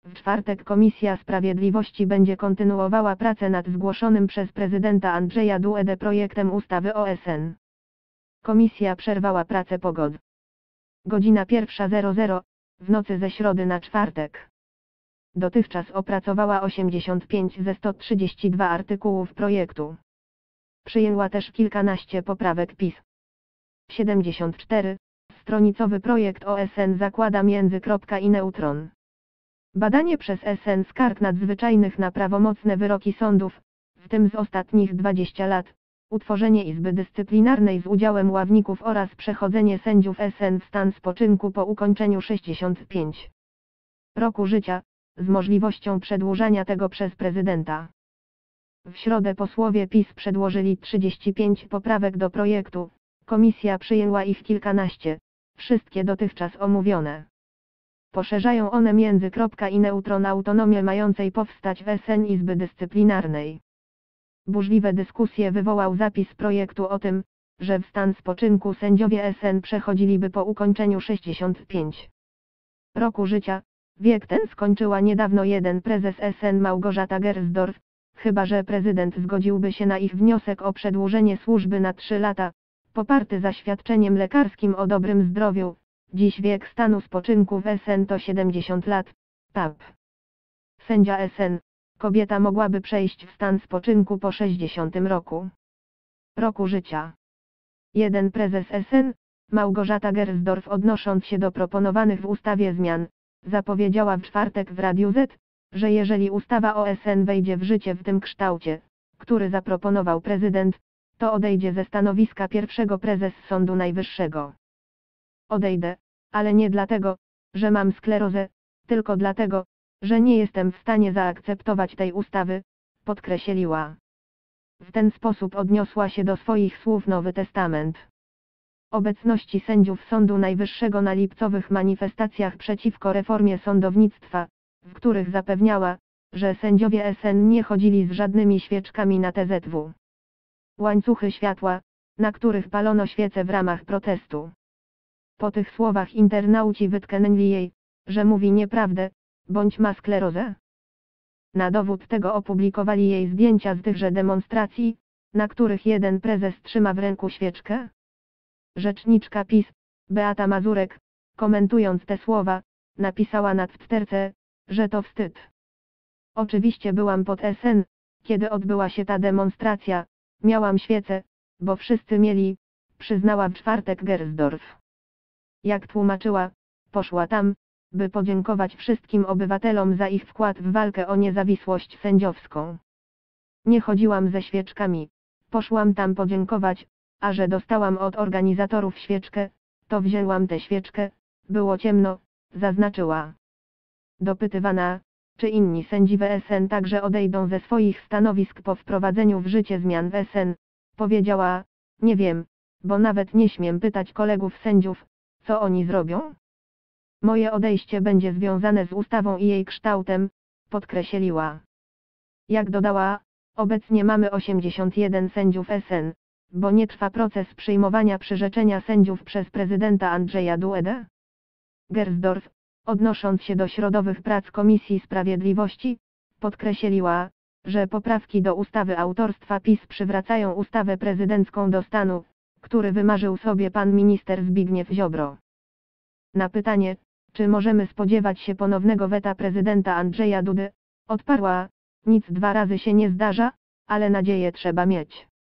W czwartek Komisja Sprawiedliwości będzie kontynuowała pracę nad zgłoszonym przez prezydenta Andrzeja Dudę projektem ustawy o SN. Komisja przerwała pracę po godzina 1:00 w nocy ze środy na czwartek. Dotychczas opracowała 85 ze 132 artykułów projektu. Przyjęła też kilkanaście poprawek PiS. 74-stronicowy projekt o SN zakłada i neutron. Badanie przez SN skarg nadzwyczajnych na prawomocne wyroki sądów, w tym z ostatnich 20 lat, utworzenie Izby Dyscyplinarnej z udziałem ławników oraz przechodzenie sędziów SN w stan spoczynku po ukończeniu 65 roku życia, z możliwością przedłużania tego przez prezydenta. W środę posłowie PiS przedłożyli 35 poprawek do projektu, komisja przyjęła ich kilkanaście, wszystkie dotychczas omówione. Poszerzają one i neutron autonomię mającej powstać w SN Izby Dyscyplinarnej. Burzliwe dyskusje wywołał zapis projektu o tym, że w stan spoczynku sędziowie SN przechodziliby po ukończeniu 65 roku życia. Wiek ten skończyła niedawno jeden prezes SN Małgorzata Gersdorf, chyba że prezydent zgodziłby się na ich wniosek o przedłużenie służby na 3 lata, poparty zaświadczeniem lekarskim o dobrym zdrowiu. Dziś wiek stanu spoczynku w SN to 70 lat, PAP. Sędzia SN, kobieta mogłaby przejść w stan spoczynku po 60 roku życia. Jeden prezes SN, Małgorzata Gersdorf, odnosząc się do proponowanych w ustawie zmian, zapowiedziała w czwartek w Radiu Z, że jeżeli ustawa o SN wejdzie w życie w tym kształcie, który zaproponował prezydent, to odejdzie ze stanowiska pierwszego prezes Sądu Najwyższego. Odejdę, ale nie dlatego, że mam sklerozę, tylko dlatego, że nie jestem w stanie zaakceptować tej ustawy, podkreśliła. W ten sposób odniosła się do swoich słów Nowy Testament. Obecności sędziów Sądu Najwyższego na lipcowych manifestacjach przeciwko reformie sądownictwa, w których zapewniała, że sędziowie SN nie chodzili z żadnymi świeczkami na TZW. Łańcuchy światła, na których palono świece w ramach protestu. Po tych słowach internauci wytknęli jej, że mówi nieprawdę, bądź ma sklerozę. Na dowód tego opublikowali jej zdjęcia z tychże demonstracji, na których jeden prezes trzyma w ręku świeczkę. Rzeczniczka PiS, Beata Mazurek, komentując te słowa, napisała na Twitterze, że to wstyd. Oczywiście byłam pod SN, kiedy odbyła się ta demonstracja, miałam świecę, bo wszyscy mieli, przyznała w czwartek Gersdorf. Jak tłumaczyła, poszła tam, by podziękować wszystkim obywatelom za ich wkład w walkę o niezawisłość sędziowską. Nie chodziłam ze świeczkami, poszłam tam podziękować, a że dostałam od organizatorów świeczkę, to wzięłam tę świeczkę, było ciemno, zaznaczyła. Dopytywana, czy inni sędziowie SN także odejdą ze swoich stanowisk po wprowadzeniu w życie zmian w SN, powiedziała, nie wiem, bo nawet nie śmiem pytać kolegów sędziów, co oni zrobią. Moje odejście będzie związane z ustawą i jej kształtem, podkreśliła. Jak dodała, obecnie mamy 81 sędziów SN, bo nie trwa proces przyjmowania przyrzeczenia sędziów przez prezydenta Andrzeja Dudę. Gersdorf, odnosząc się do środowych prac Komisji Sprawiedliwości, podkreśliła, że poprawki do ustawy autorstwa PiS przywracają ustawę prezydencką do stanu, który wymarzył sobie pan minister Zbigniew Ziobro. Na pytanie, czy możemy spodziewać się ponownego weta prezydenta Andrzeja Dudy, odparła, nic 2 razy się nie zdarza, ale nadzieję trzeba mieć.